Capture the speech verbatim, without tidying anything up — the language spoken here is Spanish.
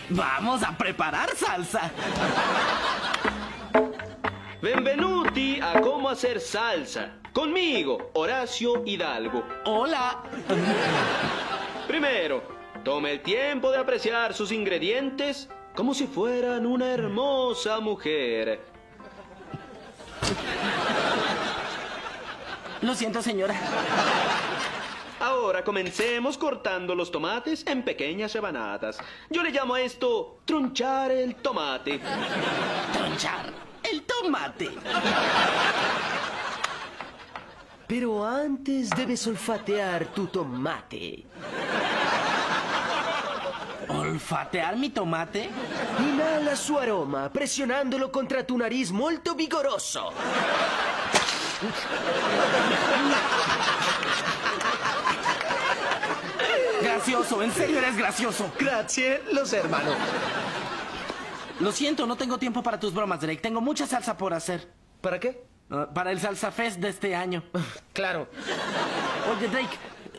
Vamos a preparar salsa. Benvenuti a Cómo Hacer Salsa. Conmigo, Horacio Hidalgo. Hola. Primero, tome el tiempo de apreciar sus ingredientes como si fueran una hermosa mujer. Lo siento, señora. Ahora comencemos cortando los tomates en pequeñas rebanadas. Yo le llamo a esto tronchar el tomate. Tronchar el tomate. Pero antes debes olfatear tu tomate. ¿Olfatear mi tomate? Inhala su aroma, presionándolo contra tu nariz molto vigoroso. Gracioso, en serio eres gracioso. Gracias, lo sé, hermano. Lo siento, no tengo tiempo para tus bromas, Drake. Tengo mucha salsa por hacer. ¿Para qué? Uh, para el Salsa Fest de este año. Claro. Oye, Drake,